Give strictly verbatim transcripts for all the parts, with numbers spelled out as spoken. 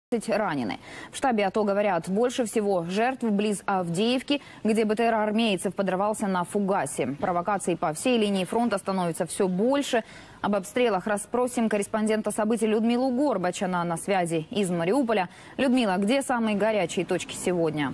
ранены. В штабе АТО говорят, больше всего жертв близ Авдеевки, где БТР армейцев подорвался на фугасе. Провокаций по всей линии фронта становится все больше. Об обстрелах расспросим корреспондента событий Людмилу Горбач. Она на связи из Мариуполя. Людмила, где самые горячие точки сегодня?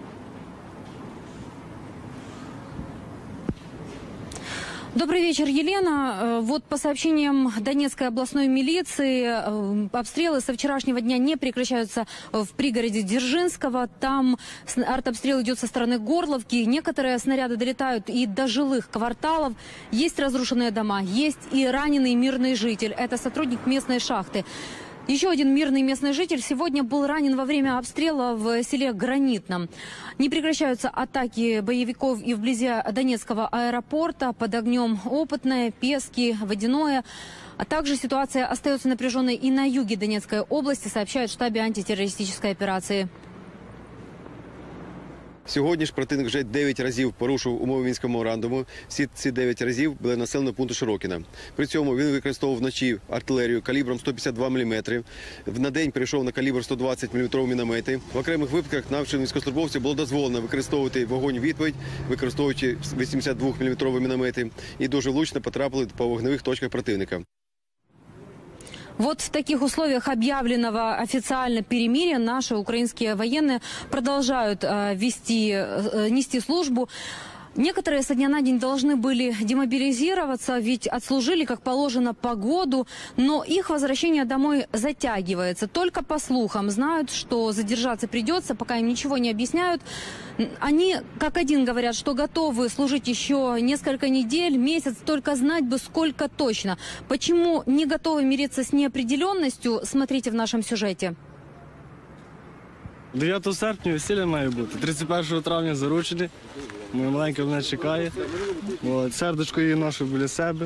Добрый вечер, Елена. Вот по сообщениям Донецкой областной милиции, обстрелы со вчерашнего дня не прекращаются в пригороде Дзержинского. Там артобстрел идет со стороны Горловки. Некоторые снаряды долетают и до жилых кварталов. Есть разрушенные дома, есть и раненый мирный житель. Это сотрудник местной шахты. Еще один мирный местный житель сегодня был ранен во время обстрела в селе Гранитном. Не прекращаются атаки боевиков и вблизи Донецкого аэропорта. Под огнем Опытное, Пески, Водяное. А также ситуация остается напряженной и на юге Донецкой области, сообщают в штабе антитеррористической операции. Сьогодні ж противник вже дев'ять разів порушив умови Мінського меморандуму. Всі ці дев'ять разів були населеного пункту Широкіна. При цьому він використовував вночі артилерію калібром сто п'ятдесят два міліметри. На день перейшов на калібр сто двадцять міліметрові міномети. В окремих випадках нашим військовослужбовцям було дозволено використовувати вогонь-відповідь, використовуючи вісімдесят два міліметрові міномети. І дуже влучно потрапили по вогневих точках противника. Вот в таких условиях объявленного официально перемирия наши украинские военные продолжают э, вести, э, нести службу. Некоторые со дня на день должны были демобилизироваться, ведь отслужили, как положено, по году, но их возвращение домой затягивается. Только по слухам знают, что задержаться придется, пока им ничего не объясняют. Они, как один, говорят, что готовы служить еще несколько недель, месяц, только знать бы, сколько точно. Почему не готовы мириться с неопределенностью, смотрите в нашем сюжете. дев'ятого серпня весілля має бути, тридцять першого травня заручені. Моя маленька мене чекає. От, сердечко її ношу біля себе.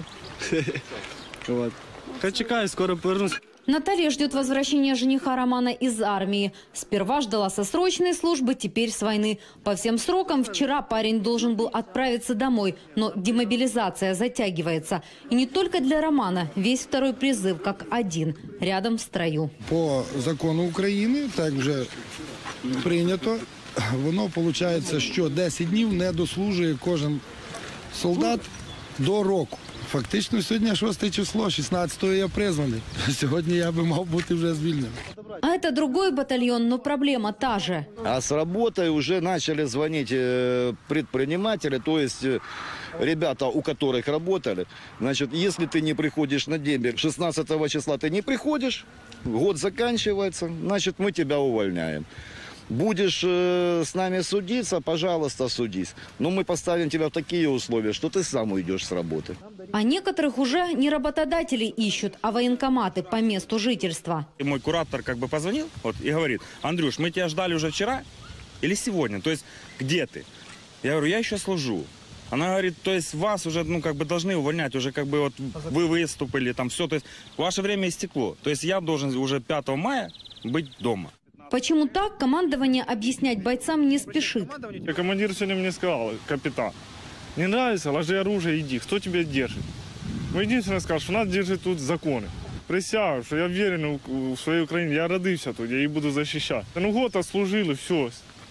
От. Хай чекає, скоро повернусь. Наталья ждет возвращения жениха Романа из армии. Сперва ждала со срочной службы, теперь с войны. По всем срокам вчера парень должен был отправиться домой, но демобилизация затягивается. И не только для Романа. Весь второй призыв как один, рядом в строю. По закону України, так вже прийнято, воно виходить, що десять днів не дослужує кожен солдат до року. Фактично сьогодні шосте число, шістнадцятого я призваний. Сьогодні я би мав бути вже звільнений. А это другой батальон, но проблема та же. А с работой уже начали звонить предприниматели, то есть ребята, у которых работали. Значит, если ты не приходишь на дембель, шестнадцатого числа ты не приходишь, год заканчивается, значит, мы тебя увольняем. Будешь э, с нами судиться, пожалуйста, судись. Но мы поставим тебя в такие условия, что ты сам уйдешь с работы. А некоторых уже не работодатели ищут, а военкоматы по месту жительства. И мой куратор как бы позвонил вот, и говорит: Андрюш, мы тебя ждали уже вчера или сегодня? То есть где ты? Я говорю, я еще служу. Она говорит, то есть вас уже ну, как бы должны увольнять, уже как бы вот вы выступили, там все. То есть ваше время истекло. То есть я должен уже пятого мая быть дома. Почему так, командование объяснять бойцам не спешит. Командир сегодня мне сказал, капитан, не нравится, ложи оружие, иди. Кто тебя держит? Мы единственное сказали, что нас держит тут законы. Присягаю, что я уверен в своей Украине, я родился тут, я її буду защищать. Ну год отслужили, все.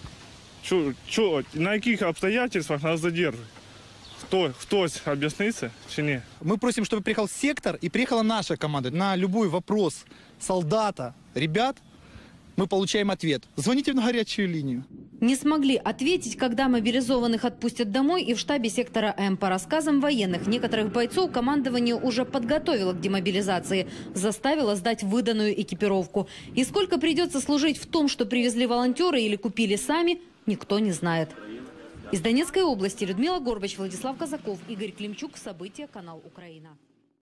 Чё, чё, на каких обстоятельствах нас задерживают? Кто, хтось объяснится, чи не? Мы просим, чтобы приехал сектор и приехала наша команда. На любой вопрос солдата, ребят, мы получаем ответ. Звоните на горячую линию. Не смогли ответить, когда мобилизованных отпустят домой, и в штабе сектора М. По рассказам военных, некоторых бойцов командование уже подготовило к демобилизации, заставило сдать выданную экипировку. И сколько придется служить в том, что привезли волонтеры или купили сами, никто не знает. Из Донецкой области Людмила Горбач, Владислав Казаков, Игорь Климчук. События, канал Украина.